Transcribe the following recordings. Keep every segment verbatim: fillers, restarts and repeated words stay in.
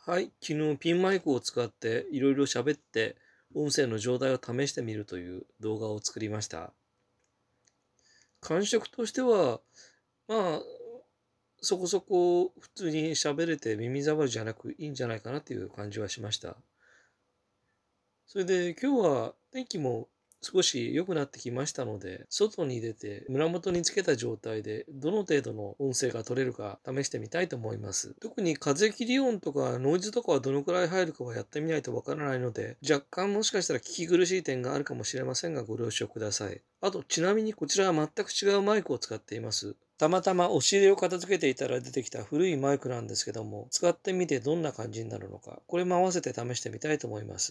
はい、昨日ピンマイクを使っていろいろ喋って音声の状態を試してみるという動画を作りました。感触としては、まあ、そこそこ普通に喋れて耳障りじゃなくいいんじゃないかなという感じはしました。それで今日は天気も少し良くなってきましたので、外に出て胸元につけた状態でどの程度の音声が取れるか試してみたいと思います。特に風切り音とかノイズとかはどのくらい入るかはやってみないとわからないので、若干もしかしたら聞き苦しい点があるかもしれませんがご了承ください。あと、ちなみにこちらは全く違うマイクを使っています。たまたま押し入れを片付けていたら出てきた古いマイクなんですけども、使ってみてどんな感じになるのか、これも合わせて試してみたいと思います。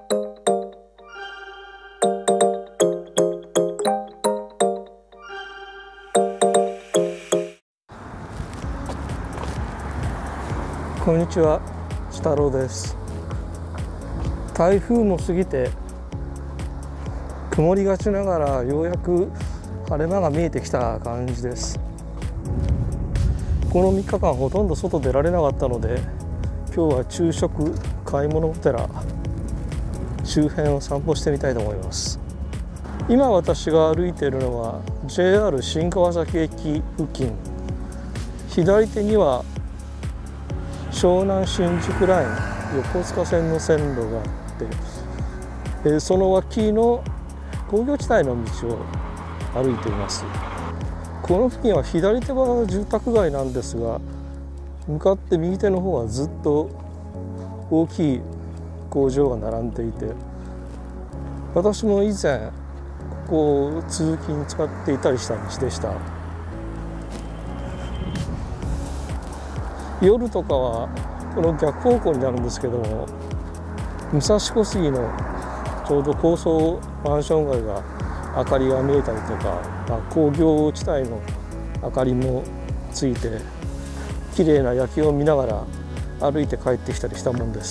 こんにちは、ちたろうです。台風も過ぎて曇りがちながらようやく晴れ間が見えてきた感じです。このみっかかんほとんど外出られなかったので、今日は昼食、買い物お寺周辺を散歩してみたいと思います。今私が歩いているのは ジェイアール 新川崎駅付近、左手には湘南新宿ライン横須賀線の線路があって、えその脇の工業地帯の道を歩いています。この付近は左手は住宅街なんですが、向かって右手の方はずっと大きい工場が並んでいて、私も以前ここを通勤に使っていたりした道でした。夜とかはこの逆方向になるんですけども、武蔵小杉のちょうど高層マンション街が明かりが見えたりとか、まあ、工業地帯の明かりもついて綺麗な夜景を見ながら歩いて帰ってきたりしたもんです。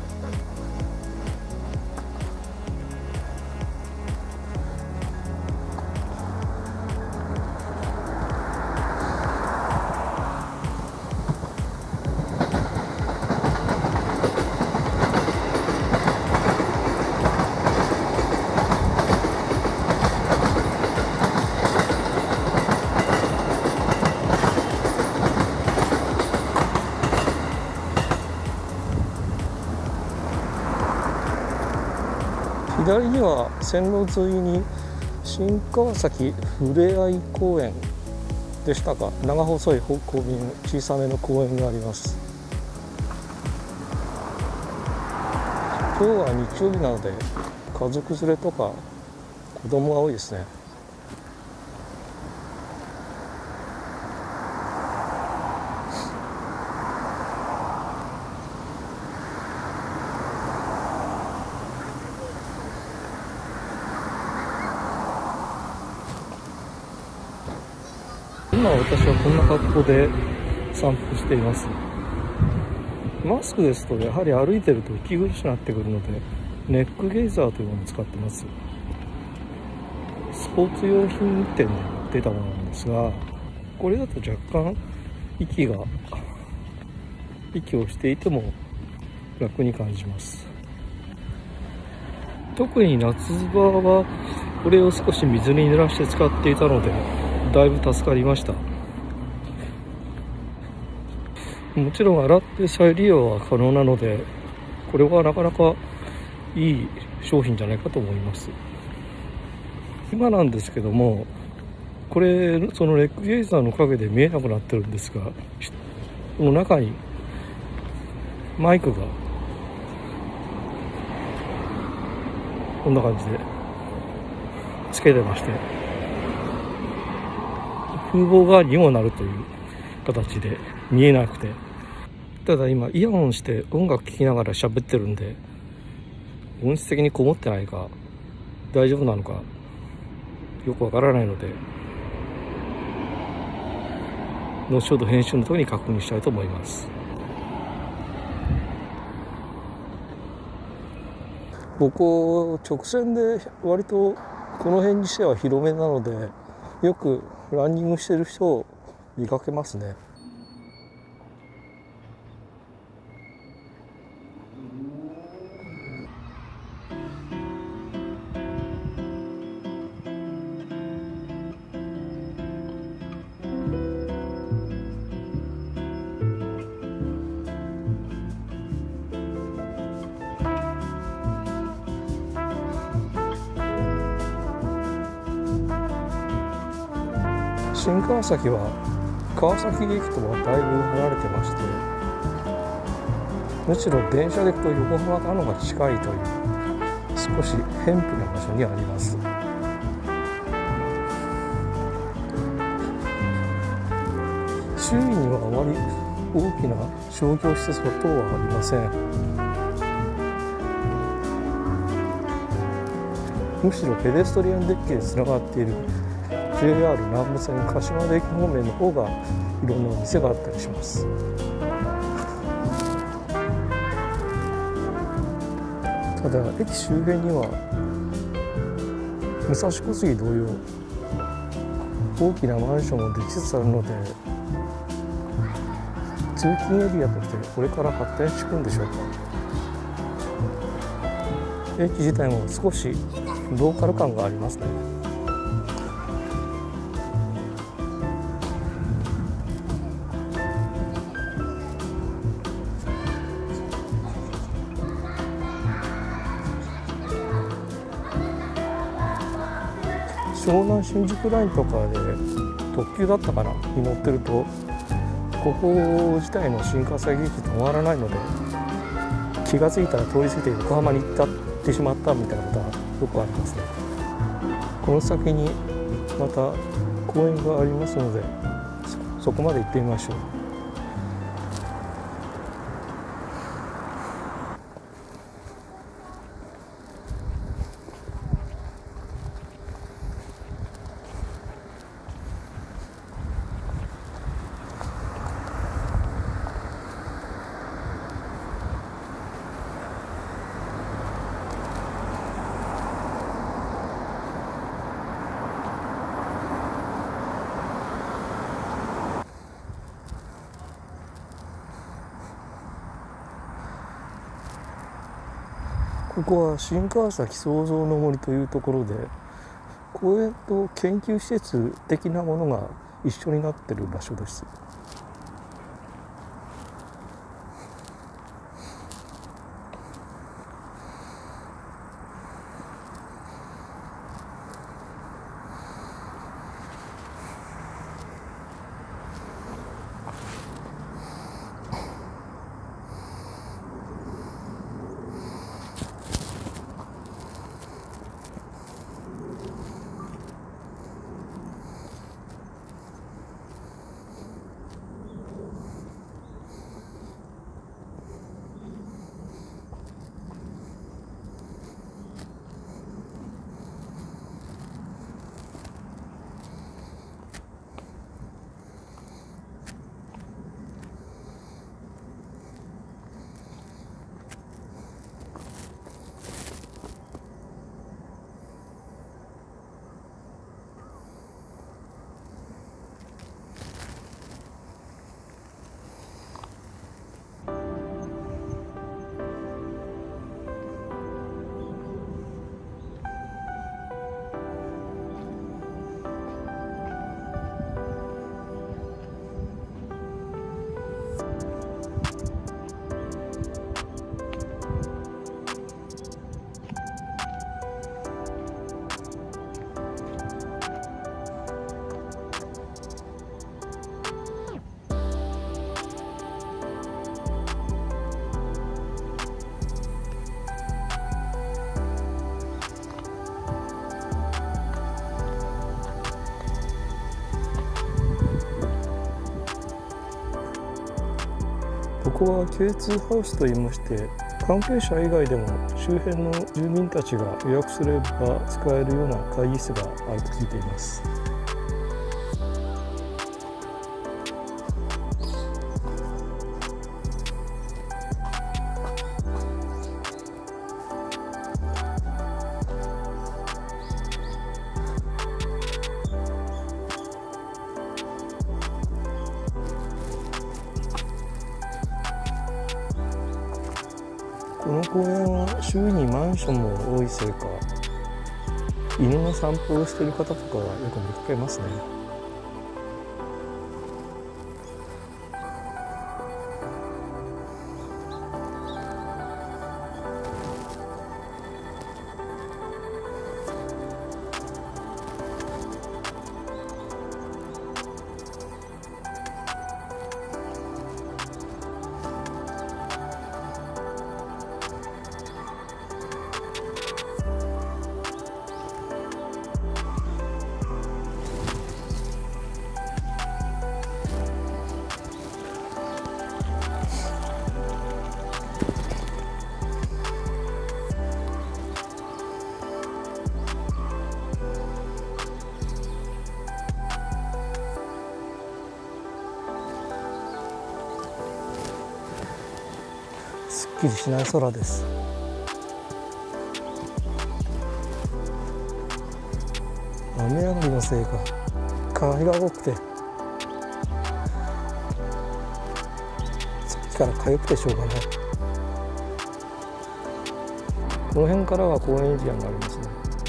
左には線路沿いに新川崎ふれあい公園でしたか、長細い方向に小さめの公園があります。今日は日曜日なので家族連れとか子供が多いですね。今私はこんな格好で散歩しています。マスクですとやはり歩いてると息苦しくなってくるので、ネックゲイザーというものを使ってます。スポーツ用品店で出たものなんですが、これだと若干息が息をしていても楽に感じます。特に夏場はこれを少し水に濡らして使っていたのでだいぶ助かりました。もちろん洗って再利用は可能なので、これはなかなかいい商品じゃないかと思います。今なんですけども、これそのレックゲイザーの影で見えなくなってるんですが、この中にマイクがこんな感じでつけてまして、風防代わりにもなるという形で見えなくて、ただ今イヤホンして音楽聴きながら喋ってるんで、音質的にこもってないか大丈夫なのかよくわからないので、後ほど編集の時に確認したいと思います。ここ直線で割とこの辺にしては広めなので、よくランニングしてる人を見かけますね。 新川崎は川崎駅とはだいぶ離れてまして、むしろ電車で行くと横浜なのが近いという少し偏僻な場所にあります。周囲にはあまり大きな商業施設等はありません。むしろペデストリアンデッキでつながっている ジェイアール 南武線鹿島田駅方面の方がいろんなお店があったりします。ただ駅周辺には武蔵小杉同様大きなマンションもできつつあるので、通勤エリアとしてこれから発展していくんでしょうか。駅自体も少しローカル感がありますね。湘南新宿ラインとかで特急だったかなに乗ってると、ここ自体の新川崎駅止まらないので、気が付いたら通り過ぎて横浜に行ったってしまったみたいなことがよくありますね。この先にまた公園がありますので、そ, そこまで行ってみましょう。ここは新川崎創造の森というところで、公園と研究施設的なものが一緒になっている場所です。ここは ケーツー ハウスといいまして、関係者以外でも周辺の住民たちが予約すれば使えるような会議室があると聞いています。この公園は周囲にマンションも多いせいか、犬の散歩をしている方とかはよく見かけますね。 すっきりしない空です。雨上がりのせいか風が多くて、さっきから痒くてしょうがない。この辺からは公園エリアになりますね。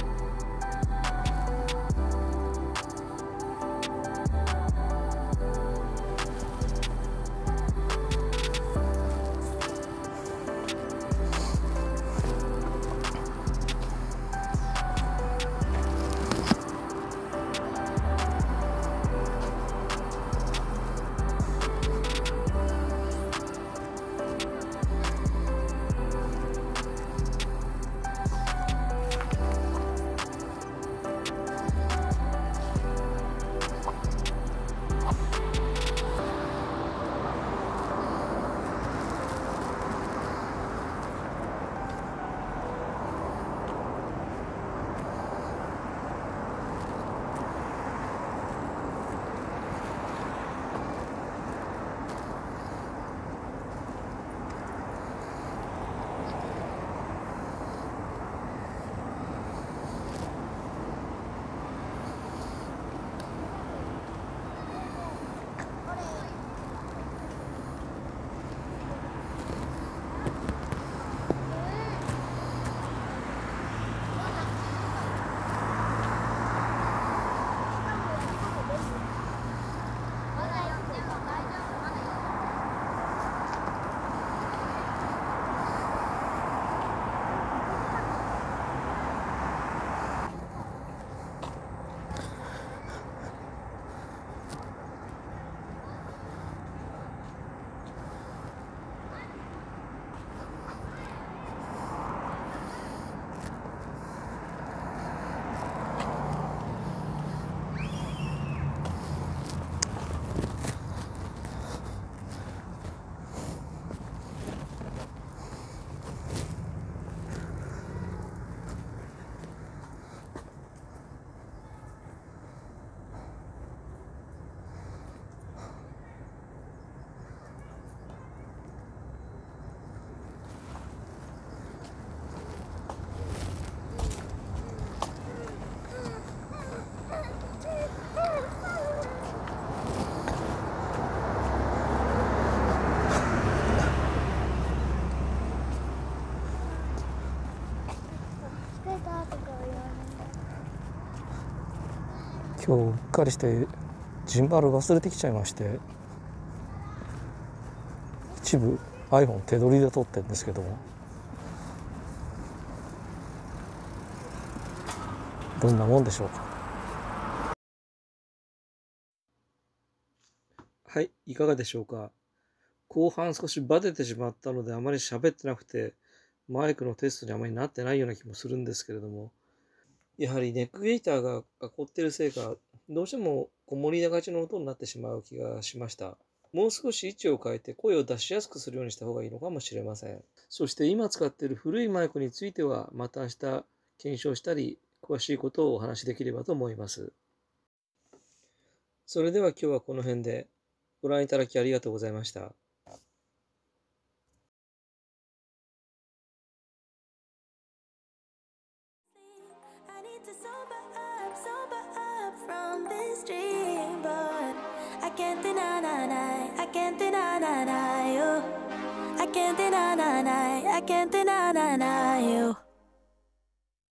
今日うっかりしてジンバル忘れてきちゃいまして、一部 iPhone 手取りで撮ってるんですけども、どんなもんでしょうか。はい、いかがでしょうか。後半少しバテてしまったのであまり喋ってなくて、マイクのテストにあまりなってないような気もするんですけれども、やはりネックゲーターが凝ってるせいか、どうしてもこもりがちの音になってしまう気がしました。もう少し位置を変えて声を出しやすくするようにした方がいいのかもしれません。そして今使っている古いマイクについては、また明日検証したり、詳しいことをお話しできればと思います。それでは今日はこの辺で、ご覧いただきありがとうございました。 I can't deny, I can't deny you. I can't deny, I can't deny you.